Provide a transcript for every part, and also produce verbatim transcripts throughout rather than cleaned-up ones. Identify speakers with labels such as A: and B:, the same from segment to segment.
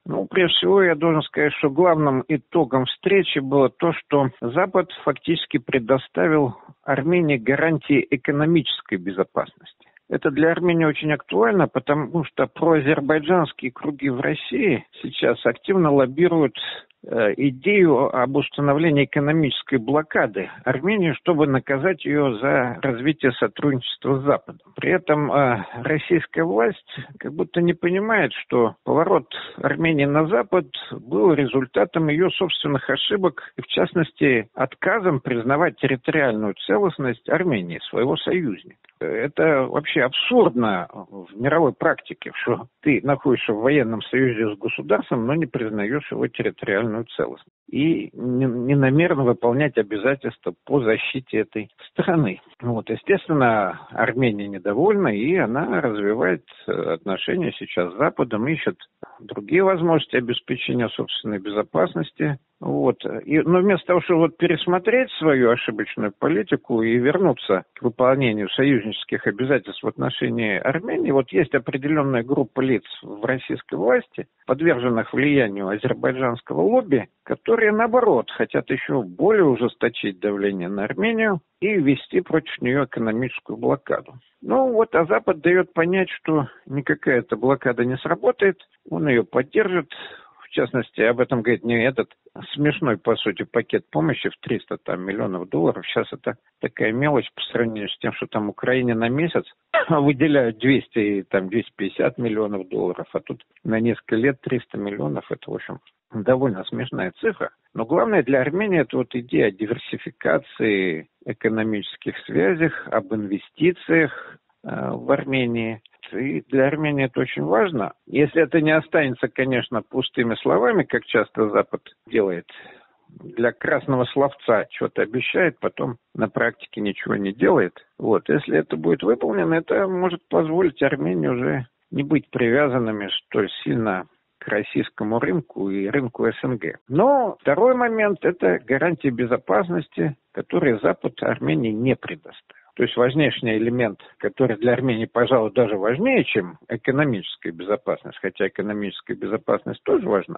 A: Ну, прежде всего, я должен сказать, что главным итогом встречи было то, что Запад фактически предоставил Армении гарантии экономической безопасности. Это для Армении очень актуально, потому что проазербайджанские круги в России сейчас активно лоббируют э, идею об установлении экономической блокады Армении, чтобы наказать ее за развитие сотрудничества с Западом. При этом э, российская власть как будто не понимает, что поворот Армении на Запад был результатом ее собственных ошибок, и в частности отказом признавать территориальную целостность Армении, своего союзника. Это вообще абсурдно в мировой практике, что ты находишься в военном союзе с государством, но не признаешь его территориальную целостность. И не, не намерен выполнять обязательства по защите этой страны. Вот, естественно, Армения недовольна, и она развивает отношения сейчас с Западом, ищет другие возможности обеспечения собственной безопасности. Вот. И, но вместо того, чтобы вот пересмотреть свою ошибочную политику и вернуться к выполнению союзнических обязательств в отношении Армении, вот есть определенная группа лиц в российской власти, подверженных влиянию азербайджанского лобби, которые, наоборот, хотят еще более ужесточить давление на Армению и ввести против нее экономическую блокаду. Ну вот, а Запад дает понять, что никакая эта блокада не сработает, он ее поддержит. В частности, об этом говорит не этот смешной, по сути, пакет помощи в триста там, миллионов долларов. Сейчас это такая мелочь по сравнению с тем, что там Украине на месяц выделяют двести, там, двести пятьдесят миллионов долларов, а тут на несколько лет триста миллионов. Это, в общем, довольно смешная цифра. Но главное для Армении это вот идея о диверсификации экономических связях, об инвестициях э, в Армении. И для Армении это очень важно. Если это не останется, конечно, пустыми словами, как часто Запад делает, для красного словца что-то обещает, потом на практике ничего не делает. Вот. Если это будет выполнено, это может позволить Армении уже не быть привязанными столь сильно к российскому рынку и рынку СНГ. Но второй момент – это гарантии безопасности, которые Запад Армении не предоставил. То есть важнейший элемент, который для Армении, пожалуй, даже важнее, чем экономическая безопасность, хотя экономическая безопасность тоже важна,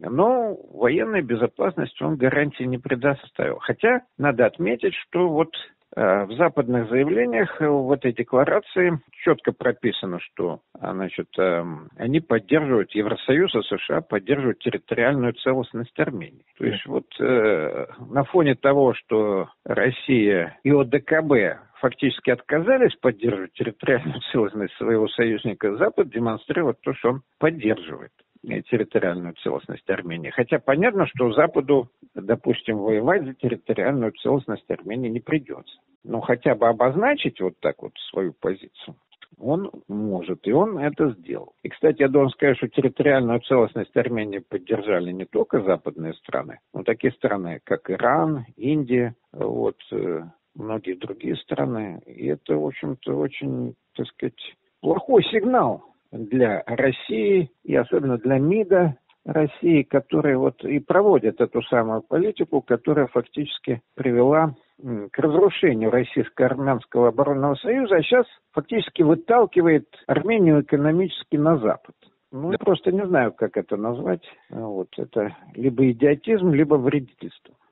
A: но военной безопасности он гарантии не предоставил. Хотя надо отметить, что вот э, в западных заявлениях, э, в этой декларации четко прописано, что значит, э, они поддерживают, Евросоюз и США поддерживают территориальную целостность Армении. То есть вот э, на фоне того, что Россия и ОДКБ фактически отказались поддерживать территориальную целостность своего союзника, Запад демонстрирует то, что он поддерживает территориальную целостность Армении. Хотя понятно, что Западу, допустим, воевать за территориальную целостность Армении не придется. Но хотя бы обозначить вот так вот свою позицию он может, и он это сделал. И, кстати, я должен сказать, что территориальную целостность Армении поддержали не только западные страны, но такие страны, как Иран, Индия, вот, многие другие страны. И это, в общем-то, очень, так сказать, плохой сигнал для России и особенно для МИДа России, которые вот и проводят эту самую политику, которая фактически привела к разрушению Российско-Армянского оборонного союза, а сейчас фактически выталкивает Армению экономически на Запад. Ну, я просто не знаю, как это назвать. Вот, это либо идиотизм, либо вредительство.